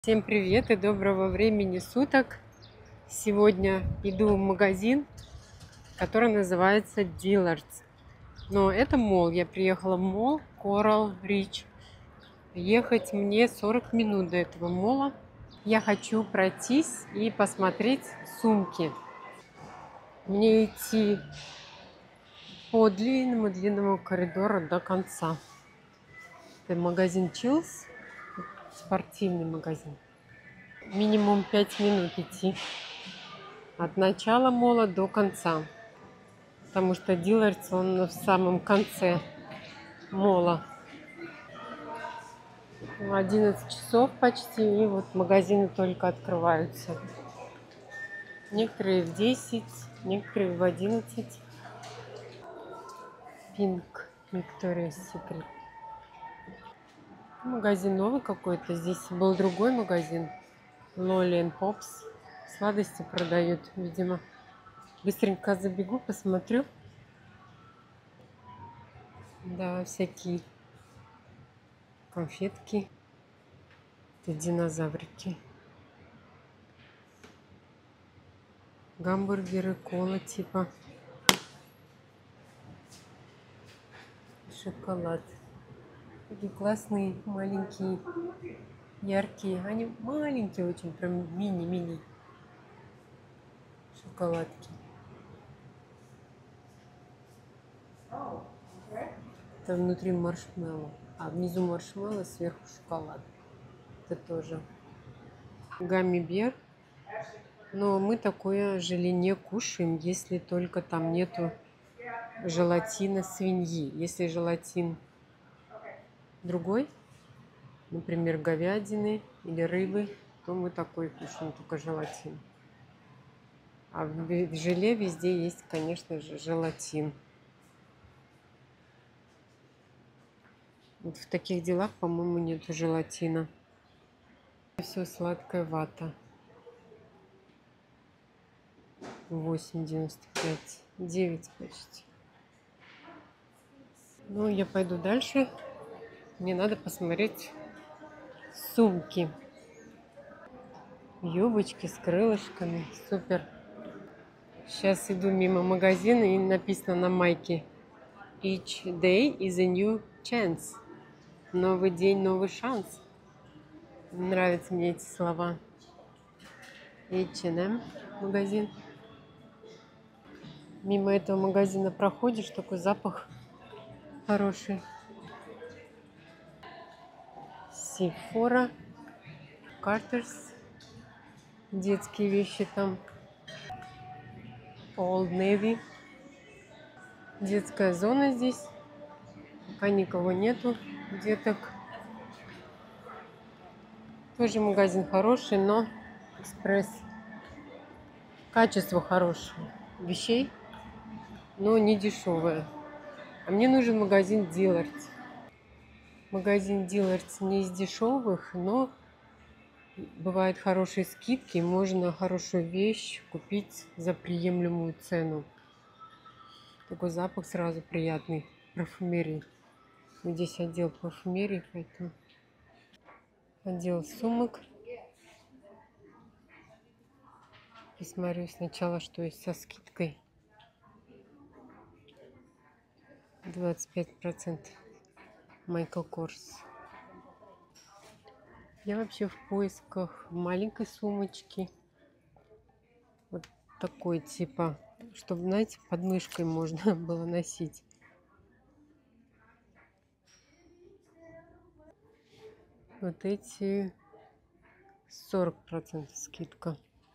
Всем привет и доброго времени суток! Сегодня иду в магазин, который называется Dillard's. Но это молл. Я приехала в молл Coral Ridge. Ехать мне 40 минут до этого молла. Я хочу пройтись и посмотреть сумки. Мне идти по длинному коридору до конца. Это магазин Chills, спортивный магазин. Минимум 5 минут идти от начала молла до конца, потому что Dillard's он в самом конце молла. 11 часов почти, и вот магазины только открываются. Некоторые в 10, некоторые в 11. Pink, Victoria's Secret. Магазин новый какой-то. Здесь был другой магазин. Lolly & Pops. Сладости продают, видимо. Быстренько забегу, посмотрю. Да, всякие конфетки. Это динозаврики. Гамбургеры, кола типа. Шоколад. Такие классные, маленькие, яркие. Они маленькие очень, прям мини-мини шоколадки. Это внутри маршмеллоу. А внизу маршмеллоу, сверху шоколад. Это тоже гамми-бер. Но мы такое желе не кушаем, если только там нету желатина свиньи. Если желатин другой, например, говядины или рыбы, то мы такой кушаем, только желатин. А в желе везде есть, конечно же, желатин. Вот в таких делах, по-моему, нету желатина. Все сладкая вата. 8,95. 9 почти. Ну, я пойду дальше. Мне надо посмотреть сумки. Юбочки с крылышками. Супер. Сейчас иду мимо магазина и написано на майке: Each day is a new chance. Новый день, новый шанс. Нравятся мне эти слова. H&M магазин. Мимо этого магазина проходишь, такой запах хороший. Sephora, Carter's, детские вещи там. Old Navy. Детская зона здесь. Пока никого нету, деток. Тоже магазин хороший, но экспресс. Качество хорошее вещей, но не дешевое. А мне нужен магазин Dillard's. Магазин Dillard's не из дешевых, но бывают хорошие скидки. Можно хорошую вещь купить за приемлемую цену. Такой запах сразу приятный. Парфюмерии. Здесь отдел парфюмерии, поэтому отдел сумок. Посмотрю сначала, что есть со скидкой. 25%. Michael Kors. Я вообще в поисках маленькой сумочки. Вот такой типа, чтобы, знаете, под мышкой можно было носить. Вот эти 40% скидка.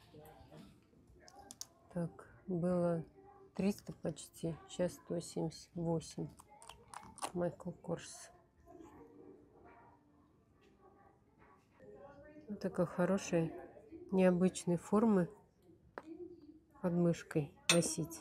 Так, было 300 почти, сейчас 178. Michael Kors. Вот такой хорошей, необычной формы под мышкой носить.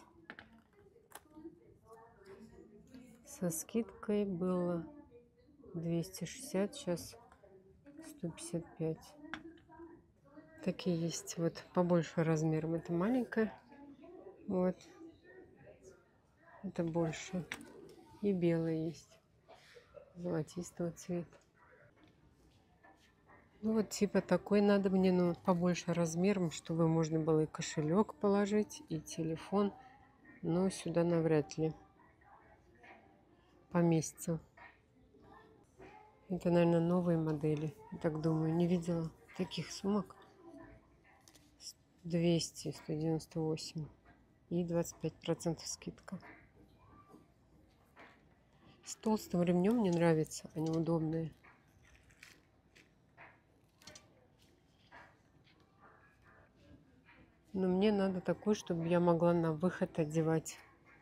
Со скидкой было 260, сейчас 155. Такие есть вот побольше размером. Это маленькая. Вот. Это больше. И белая есть. Золотистого цвета. Ну вот типа такой надо мне, но побольше размером, чтобы можно было и кошелек положить, и телефон. Но сюда навряд ли поместится. Это, наверное, новые модели. Я так думаю, не видела таких сумок. 200, 198 и 25% скидка. С толстым ремнем мне нравится, они удобные. Но мне надо такой, чтобы я могла на выход одевать.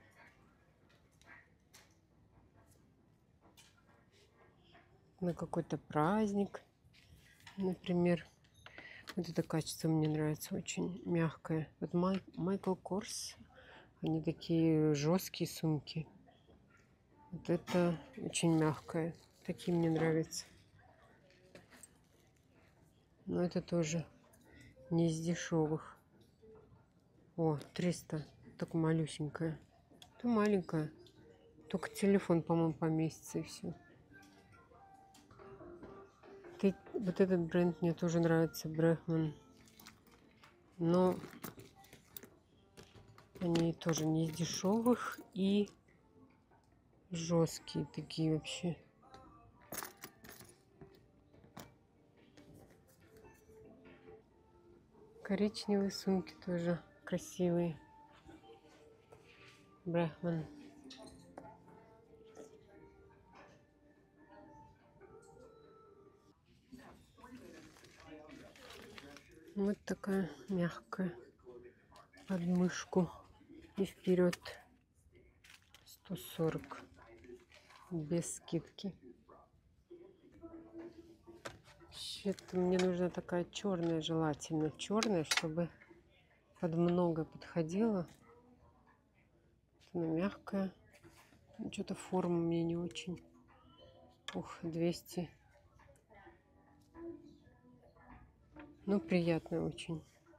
На какой-то праздник, например. Вот это качество мне нравится, очень мягкое. Вот Michael Kors, они такие жесткие сумки. Вот это очень мягкое. Такие мне нравятся. Но это тоже не из дешевых. О, 300. Только малюсенькая. Это маленькая. Только телефон, по-моему, поместится и все. Вот этот бренд мне тоже нравится, Брехман. Но они тоже не из дешевых и жесткие такие вообще. Коричневые сумки тоже красивые. Брехман. Вот такая мягкая. Под мышку и вперед. 140. Без скидки. Вообще-то мне нужна такая черная, желательно черная, чтобы под много подходила. Она мягкая. Что-то форма мне не очень. Ух, 200. Ну, приятная очень.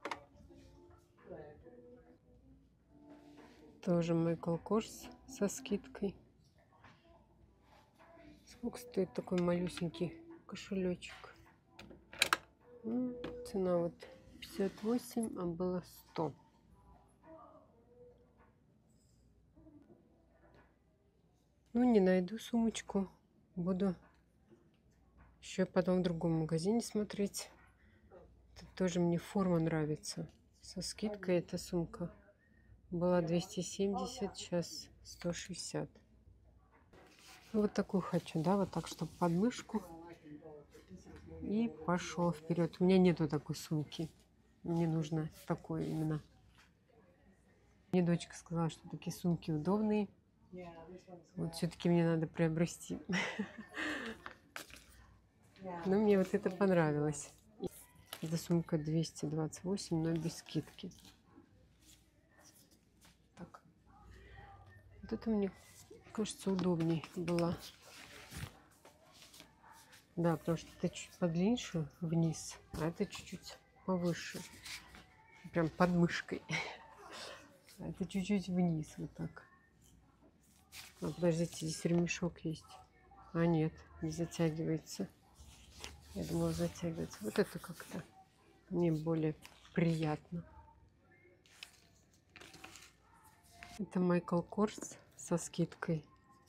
Тоже Michael Kors со скидкой. Сколько стоит такой малюсенький кошелечек? Цена вот 58, а было 100. Ну, не найду сумочку. Буду еще потом в другом магазине смотреть. Это тоже мне форма нравится. Со скидкой эта сумка была 270, сейчас 160. Вот такую хочу, да, вот так, чтобы под мышку. И пошел вперед. У меня нету такой сумки. Мне нужно такое именно. Мне дочка сказала, что такие сумки удобные. Вот все-таки мне надо приобрести. Но мне вот это понравилось. Эта сумка 228, но без скидки. Так. Вот это мне кажется удобней была. Да, потому что это чуть подлиннее вниз, а это чуть-чуть повыше. Прям под мышкой. А это чуть-чуть вниз, вот так. А, подождите, здесь ремешок есть. А нет, не затягивается. Я думала, затягивается. Вот это как-то мне более приятно. Это Michael Kors со скидкой.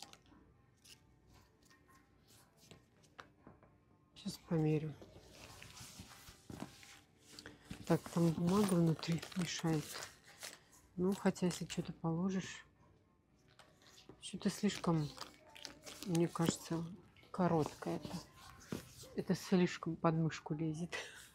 Сейчас померю. Так, там бумага внутри мешает. Ну, хотя, если что-то положишь, что-то слишком, мне кажется, короткое это. Это слишком под мышку лезет.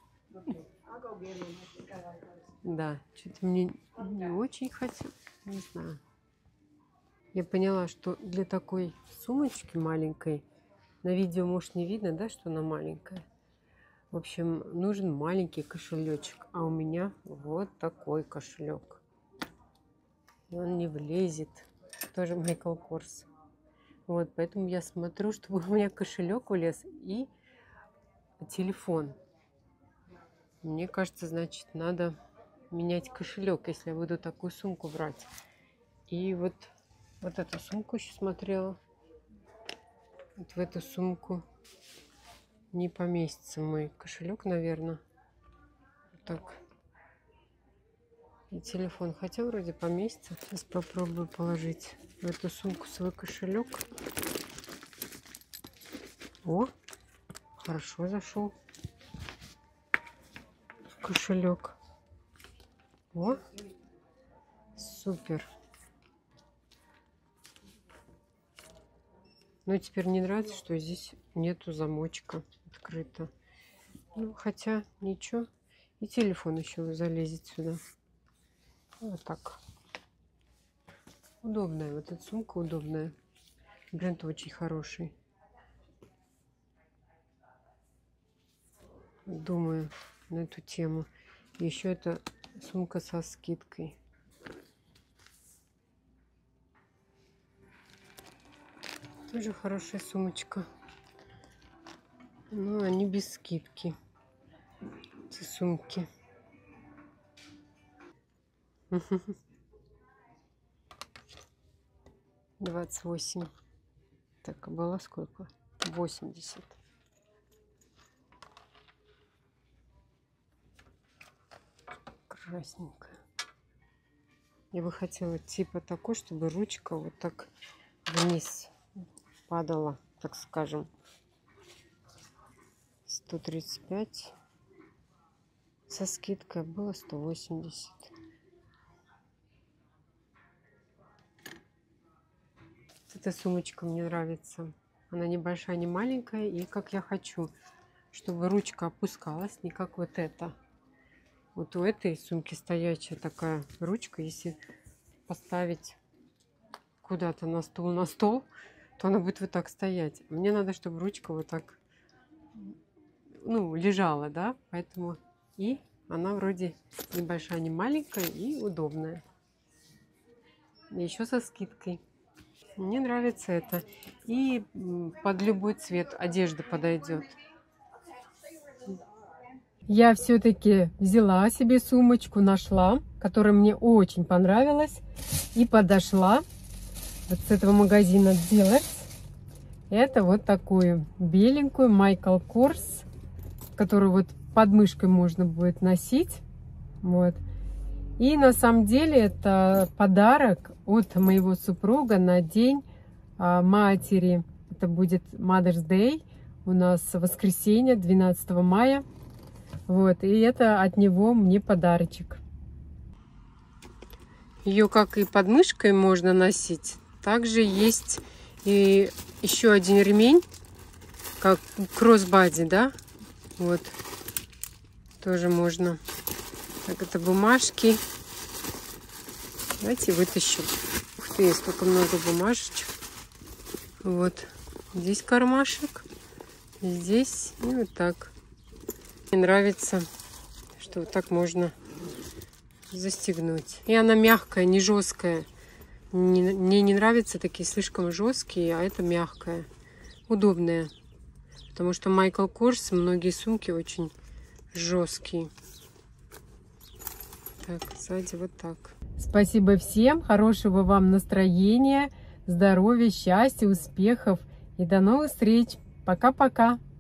Да, что-то мне не очень хотелось, не знаю. Я поняла, что для такой сумочки маленькой, на видео, может, не видно, да, что она маленькая. В общем, нужен маленький кошелечек, а у меня вот такой кошелек. И он не влезет. Тоже Michael Kors. Вот, поэтому я смотрю, чтобы у меня кошелек влез и телефон. Мне кажется, значит, надо менять кошелек, если я буду такую сумку брать. И вот эту сумку еще смотрела. Вот в эту сумку не поместится в мой кошелек, наверное. Так. И телефон. Хотя вроде поместится. Сейчас попробую положить в эту сумку свой кошелек. О, хорошо зашел кошелек. О, супер. Но теперь не нравится, что здесь нету замочка, открыто. Ну, хотя ничего. И телефон еще залезет сюда. Вот так. Удобная. Вот эта сумка удобная. Бренд очень хороший. Думаю на эту тему. Еще это сумка со скидкой. Тоже хорошая сумочка. Но они без скидки. Эти сумки. 28. Так, а было сколько? 80. Красненькая. Я бы хотела типа такой, чтобы ручка вот так вниз падала, так скажем. 135. Со скидкой было 180. Эта сумочка мне нравится. Она небольшая, не маленькая. И как я хочу, чтобы ручка опускалась, не как вот эта. Вот у этой сумки стоячая такая ручка. Если поставить куда-то на стол, то она будет вот так стоять. Мне надо, чтобы ручка вот так, ну, лежала, да? Поэтому и она вроде небольшая, не маленькая и удобная. Еще со скидкой. Мне нравится это. И под любой цвет одежды подойдет. Я все-таки взяла себе сумочку, нашла, которая мне очень понравилась. И подошла вот с этого магазина Dillard's. Это вот такую беленькую Michael Kors, которую вот под мышкой можно будет носить. Вот. И на самом деле это подарок от моего супруга на день матери. Это будет Mother's Day. У нас воскресенье, 12 мая. Вот. И это от него мне подарочек. Ее как и под мышкой можно носить. Также есть и еще один ремень, как кроссбади, да? Вот. Тоже можно. Так, это бумажки. Давайте вытащу. Ух ты, сколько много бумажечек. Вот. Здесь кармашек. Здесь и вот так. Мне нравится, что вот так можно застегнуть. И она мягкая, не жесткая. Мне не нравятся такие слишком жесткие, а это мягкая. Удобная. Потому что Michael Kors, многие сумки очень жесткие. Так, сзади вот так. Спасибо всем, хорошего вам настроения, здоровья, счастья, успехов и до новых встреч. Пока-пока.